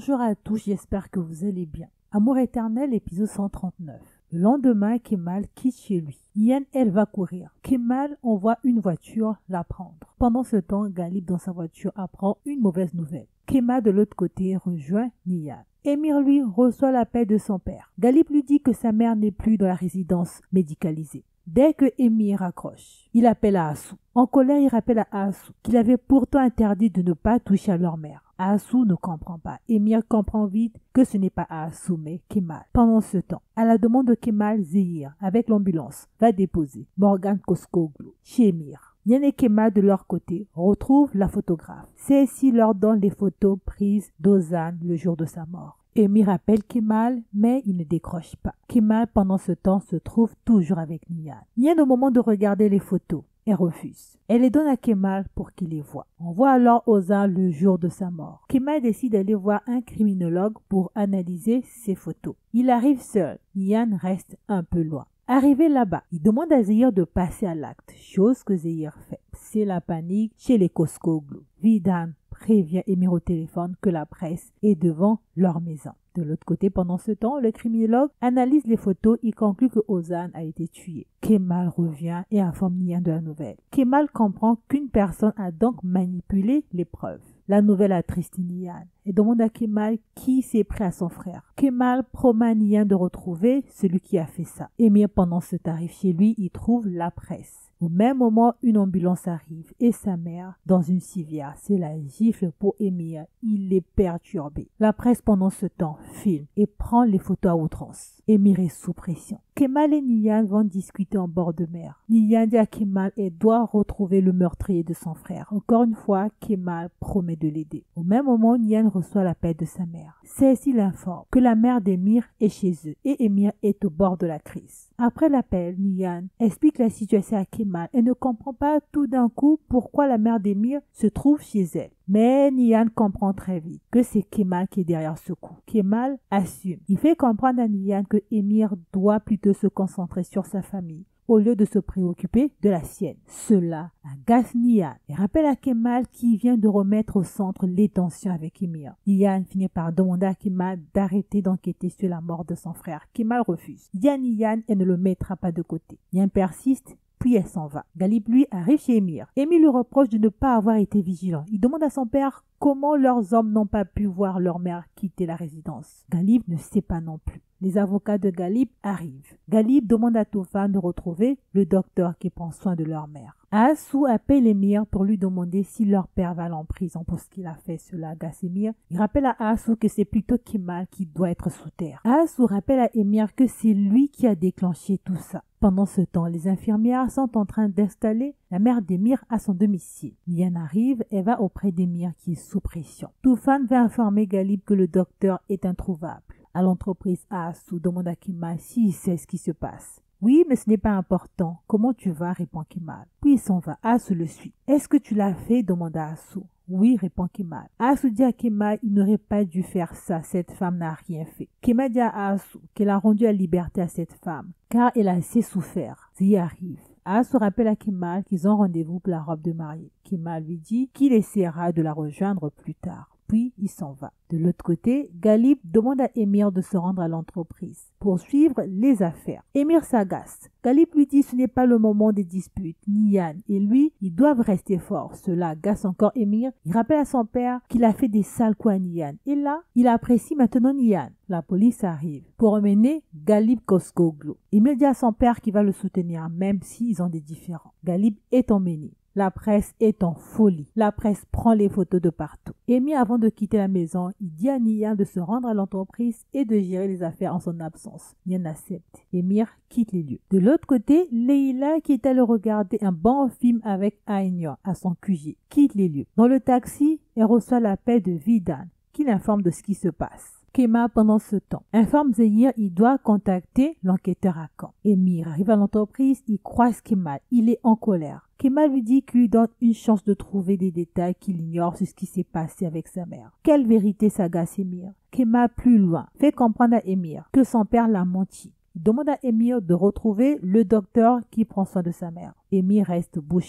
Bonjour à tous, j'espère que vous allez bien. Amour éternel, épisode 139. Le lendemain, Kemal quitte chez lui. Nian, elle va courir. Kemal envoie une voiture la prendre. Pendant ce temps, Galip dans sa voiture apprend une mauvaise nouvelle. Kemal de l'autre côté rejoint Nian. Emir, lui, reçoit l'appel de son père. Galip lui dit que sa mère n'est plus dans la résidence médicalisée. Dès que Emir raccroche, il appelle à Assou. En colère, il rappelle à Assou qu'il avait pourtant interdit de ne pas toucher à leur mère. Assou ne comprend pas. Emir comprend vite que ce n'est pas Assou mais Kemal. Pendant ce temps, à la demande de Kemal, Zehir, avec l'ambulance, va déposer Morgan Koskoglu chez Emir. Nian et Kemal de leur côté retrouvent la photographe. Celle-ci leur donne les photos prises d'Ozan le jour de sa mort. Emir appelle Kemal, mais il ne décroche pas. Kemal, pendant ce temps, se trouve toujours avec Nian. Nian, au moment de regarder les photos, elle refuse. Elle les donne à Kemal pour qu'il les voie. On voit alors Ozan le jour de sa mort. Kemal décide d'aller voir un criminologue pour analyser ses photos. Il arrive seul. Nian reste un peu loin. Arrivé là-bas, il demande à Zehir de passer à l'acte, chose que Zehir fait. C'est la panique chez les Koskoglu. Vidan prévient Emir au téléphone que la presse est devant leur maison. De l'autre côté, pendant ce temps, le criminologue analyse les photos et conclut que Ozan a été tué. Kemal revient et informe Nian de la nouvelle. Kemal comprend qu'une personne a donc manipulé les preuves. La nouvelle attriste Nian et demande à Kemal qui s'est pris à son frère. Kemal promet à Nian de retrouver celui qui a fait ça. Emir, pendant ce arrive chez lui, il trouve la presse. Au même moment, une ambulance arrive et sa mère dans une civière. C'est la gifle pour Emir. Il est perturbé. La presse, pendant ce temps, filme et prend les photos à outrance. Emir est sous pression. Kemal et Nian vont discuter en bord de mer. Nian dit à Kemal qu'elle doit retrouver le meurtrier de son frère. Encore une fois, Kemal promet de l'aider. Au même moment, Nian reçoit l'appel de sa mère. Celle-ci l'informe que la mère d'Emir est chez eux et Emir est au bord de la crise. Après l'appel, Nian explique la situation à Kemal. Elle ne comprend pas tout d'un coup pourquoi la mère d'Emir se trouve chez elle. Mais Nian comprend très vite que c'est Kemal qui est derrière ce coup. Kemal assume. Il fait comprendre à Nian que Emir doit plutôt se concentrer sur sa famille au lieu de se préoccuper de la sienne. Cela agace Nian et rappelle à Kemal qui vient de remettre au centre les tensions avec Emir. Nian finit par demander à Kemal d'arrêter d'enquêter sur la mort de son frère. Kemal refuse. Il dit à Nian et ne le mettra pas de côté. Nian persiste. Puis elle s'en va. Galip, lui, arrive chez Emir. Emir lui reproche de ne pas avoir été vigilant. Il demande à son père comment leurs hommes n'ont pas pu voir leur mère quitter la résidence. Galip ne sait pas non plus. Les avocats de Galip arrivent. Galip demande à Toufan de retrouver le docteur qui prend soin de leur mère. Assou appelle Emir pour lui demander si leur père va aller en prison pour ce qu'il a fait. Cela agace Emir. Il rappelle à Assou que c'est plutôt Kemal qui doit être sous terre. Assou rappelle à Emir que c'est lui qui a déclenché tout ça. Pendant ce temps, les infirmières sont en train d'installer la mère d'Emir à son domicile. Nian arrive et va auprès d'Emir qui est sous pression. Toufan va informer Galip que le docteur est introuvable. À l'entreprise, Assou demande à Kemal s'il sait ce qui se passe. Oui, mais ce n'est pas important. Comment tu vas, répond Kemal. Puis il s'en va. Assou le suit. Est-ce que tu l'as fait, demanda Assou. Oui, répond Kemal. Assou dit à Kemal il n'aurait pas dû faire ça, cette femme n'a rien fait. Kemal dit à Assou qu'elle a rendu la liberté à cette femme, car elle a assez souffert. Y arrive. Assou rappelle à Kemal qu'ils ont rendez-vous pour la robe de mariée. Kemal lui dit qu'il essaiera de la rejoindre plus tard. Puis il s'en va. De l'autre côté, Galip demande à Emir de se rendre à l'entreprise pour suivre les affaires. Emir s'agace. Galip lui dit que ce n'est pas le moment des disputes. Nian et lui, ils doivent rester forts. Cela agace encore Emir. Il rappelle à son père qu'il a fait des sales coups à Nian. Et là, il apprécie maintenant Nian. La police arrive pour emmener Galip Koskoglu. Emir dit à son père qu'il va le soutenir même s'ils ont des différends. Galip est emmené. La presse est en folie. La presse prend les photos de partout. Emir, avant de quitter la maison, il dit à Nian de se rendre à l'entreprise et de gérer les affaires en son absence. Nian accepte. Emir quitte les lieux. De l'autre côté, Leila, qui est allée regarder un bon film avec Aïnia à son QG, quitte les lieux. Dans le taxi, elle reçoit l'appel de Vidan, qui l'informe de ce qui se passe. Kemal, pendant ce temps, informe Zehir il doit contacter l'enquêteur à Caen. Emir arrive à l'entreprise, il croise Kemal. Il est en colère. Kemal lui dit qu'il lui donne une chance de trouver des détails qu'il ignore sur ce qui s'est passé avec sa mère. Quelle vérité s'agace Emir. Kemal, plus loin, fait comprendre à Emir que son père l'a menti. Il demande à Emir de retrouver le docteur qui prend soin de sa mère. Emir reste bouche bée.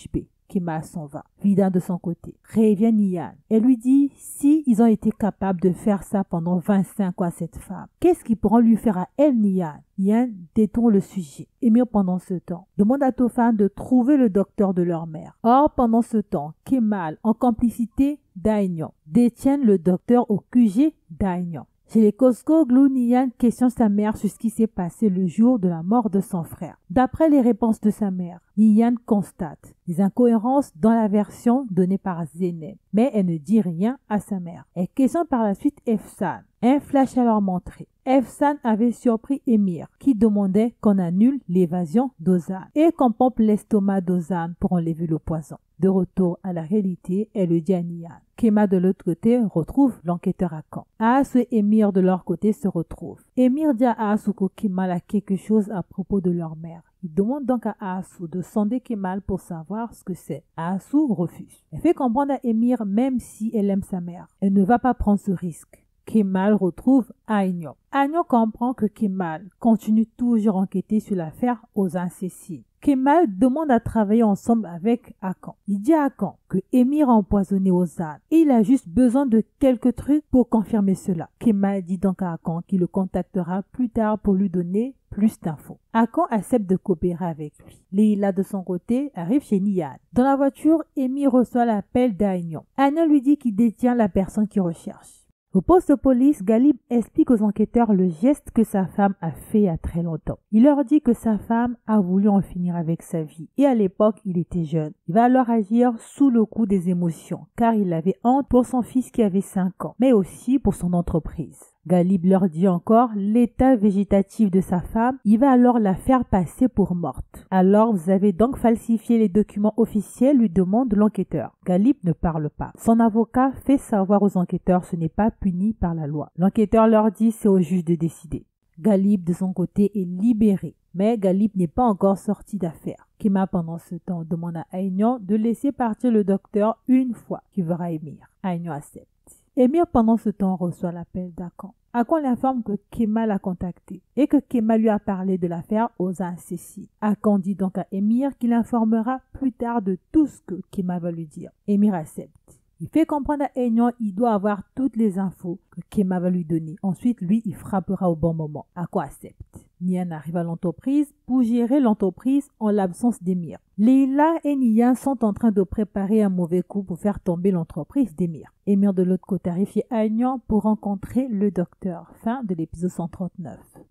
Kemal s'en va. Vida de son côté prévient Nian. Elle lui dit si ils ont été capables de faire ça pendant 25 ans à cette femme, qu'est-ce qu'ils pourront lui faire à elle, Nian? Nian détourne le sujet. Emir, pendant ce temps, demande à Tofan de trouver le docteur de leur mère. Or, pendant ce temps, Kemal, en complicité d'Aignan, détiennent le docteur au QG d'Aignan. Chez les Koskoglu, Nian questionne sa mère sur ce qui s'est passé le jour de la mort de son frère. D'après les réponses de sa mère, Nian constate des incohérences dans la version donnée par Zeynep, mais elle ne dit rien à sa mère. Elle questionne par la suite Efsan. Un flash à leur montrer. Efsan avait surpris Emir, qui demandait qu'on annule l'évasion d'Ozan et qu'on pompe l'estomac d'Ozan pour enlever le poison. De retour à la réalité, elle le dit à Nian. Kema de l'autre côté retrouve l'enquêteur Akan. Aasu et Emir de leur côté se retrouvent. Emir dit à Aasu que Kemal a quelque chose à propos de leur mère. Il demande donc à Aasu de sonder Kemal pour savoir ce que c'est. Aasu refuse. Elle fait comprendre à Emir même si elle aime sa mère, elle ne va pas prendre ce risque. Kemal retrouve Aignan. Aignan comprend que Kemal continue toujours à enquêter sur l'affaire Ozan Cécile. Kemal demande à travailler ensemble avec Akan. Il dit à Akan que Emir a empoisonné Ozan et il a juste besoin de quelques trucs pour confirmer cela. Kemal dit donc à Akan qu'il le contactera plus tard pour lui donner plus d'infos. Akan accepte de coopérer avec lui. Leila de son côté arrive chez Nian. Dans la voiture, Emir reçoit l'appel d'Aignan. Aignan lui dit qu'il détient la personne qu'il recherche. Au poste de police, Galib explique aux enquêteurs le geste que sa femme a fait il y a très longtemps. Il leur dit que sa femme a voulu en finir avec sa vie et à l'époque, il était jeune. Il va alors agir sous le coup des émotions car il avait honte pour son fils qui avait 5 ans, mais aussi pour son entreprise. Galib leur dit encore l'état végétatif de sa femme, il va alors la faire passer pour morte. Alors vous avez donc falsifié les documents officiels, lui demande l'enquêteur. Galib ne parle pas. Son avocat fait savoir aux enquêteurs ce n'est pas puni par la loi. L'enquêteur leur dit c'est au juge de décider. Galib de son côté est libéré, mais Galib n'est pas encore sorti d'affaire. Kema pendant ce temps demande à Aignan de laisser partir le docteur une fois qu'il verra Emir. Aignan accepte. Emir pendant ce temps reçoit l'appel d'Akan. Akan l'informe que Kemal l'a contacté et que Kemal lui a parlé de l'affaire Ozan Cécile. Akan dit donc à Emir qu'il informera plus tard de tout ce que Kemal va lui dire. Emir accepte. Il fait comprendre à Aignan qu'il doit avoir toutes les infos que Kemal va lui donner. Ensuite, lui, il frappera au bon moment. Akan accepte. Nian arrive à l'entreprise pour gérer l'entreprise en l'absence d'Emir. Leila et Nian sont en train de préparer un mauvais coup pour faire tomber l'entreprise d'Emir. Emir de l'autre côté arrive chez Aignan pour rencontrer le docteur. Fin de l'épisode 139.